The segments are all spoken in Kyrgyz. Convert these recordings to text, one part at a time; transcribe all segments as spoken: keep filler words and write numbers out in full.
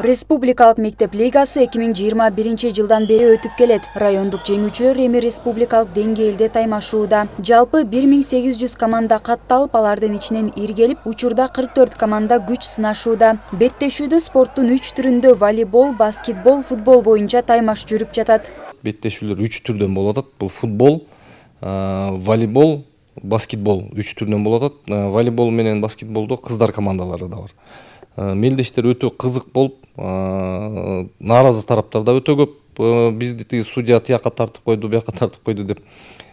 Республикалык мектеп лигасы эки миң жыйырма биринчи жылдан бери өтүп келет. Райондук жеңүүчүлөр эми республикалык деңгээлде таймашууда. Жалпы бир миң сегиз жүз команда катталып, алардын ичинен иргелип, учурда кырк төрт команда күч сынашууда. Беттешүүдө спорттун үч түрүндө волейбол, баскетбол, футбол боюнча таймаш жүрүп жатат. Беттешүүлөр үч түрдөн болуп атат. Бул футбол, волейбол, баскетбол үч түрдөн болуп атат. Волейбол менен баскетболдо кыздар командалары да бар. Мелдештер өтө кызык болуп, нааразы тараптар да өтө көп. Бизди судья тияка тартып койду, бияка тартып койду деп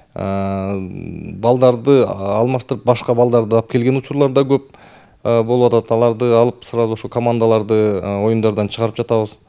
балдарды алмаштырып, башка балдарды алып келген учурлар да көп болуп атат. Аларды алып сразу ошо командаларды оюндардан чыгарып жатабыз.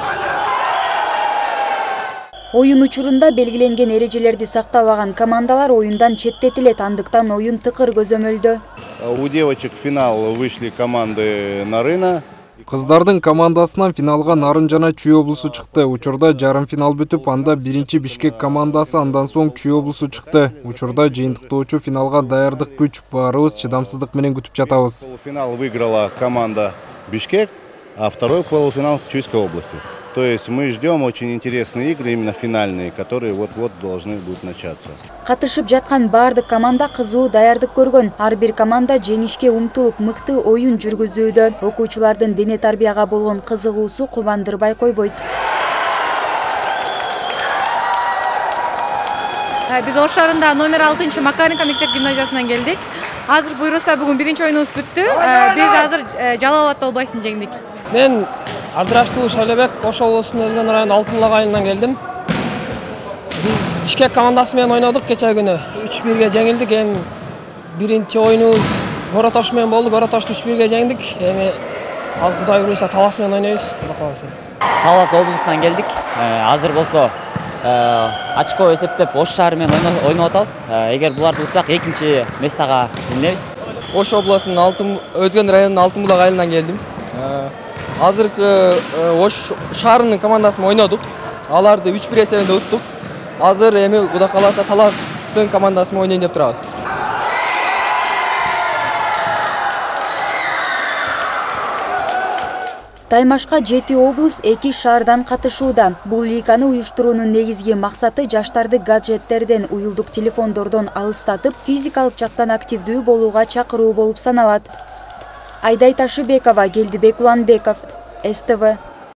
Оюн учурунда белгиленген эрежелерди сактабаган командалар оюндан четтетилет, андыктан оюн тыкыр көзөмөлдө. У девочек в финал вышли команды Нарына. Кыздардын командасынан финалга Нарын жана Чүй облусу чыкты. Учурда жарым финал бүтүп, анда биринчи Бишкек командасы, андан соң Чүй облусу чыкты. Учурда жыйынтыктоочу финалга даярдык күч, баарыбыз чыдамсыздык менен күтүп жатабыз. Полуфинал выиграла команда Бишкек, а второй полуфинал Чуйской области. То есть мы ждем очень интересные игры, именно финальные, которые вот-вот должны будут начаться. Катышып жаткан баардык команда кызуу даярдык көргөн. Ар бир команда жеңишке умтулуп, мыкты оюн жүргүзүүдө. Окуучулардын дене тарбияга болгон кызыгуусу кубандырбай койбойт. Биз Ош шаарында номер алтынчы Макаренко мектеп гимназиясынан келдик. Азыр буйруса бүгүн биринчи оюнубуз бүттү. Биз азыр Жалал Абад областын жеңдик. Мен Абдырашкул Шайлебек, Ош облусунун Өзгөн районунун Алтынбулак айылынан келдим. Биз Бишкек командасы менен ойнодук кече күнү. үч бирге жеңилдик. Эми биринчи оюнубуз Горотош менен болду. Горотошту үч бирге жеңдик. Эми азыр Кудай буйруса Талас менен ойнойбуз. Кудай кааласа. Талас облусунан келдик. Азыр болсо очко эсептеп Ош шаары менен ойноп атабыз. Эгер буларды утсак экинчи местага ийнебиз. Ош облусунун Өзгөн районунун Алтынбулак айылынан келдим. Азыркы Ош шаарынын командасы менен ойнодук. Аларды үч бир эсебинде уттук. Азыр эми Кудай кааласа Таластын командасы менен ойнойн деп турабыз. Таймашка жети облус, эки шаардан катышууда. Бул лиганы уюштуруунун негизги максаты жаштарды гаджеттерден, уюлдук телефондордон алыстатып, физикалык жактан активдүү болууга чакыруу болуп саналат. Айдай Ташыбекова, Келдибек Уланбеков, эс тэ вэ.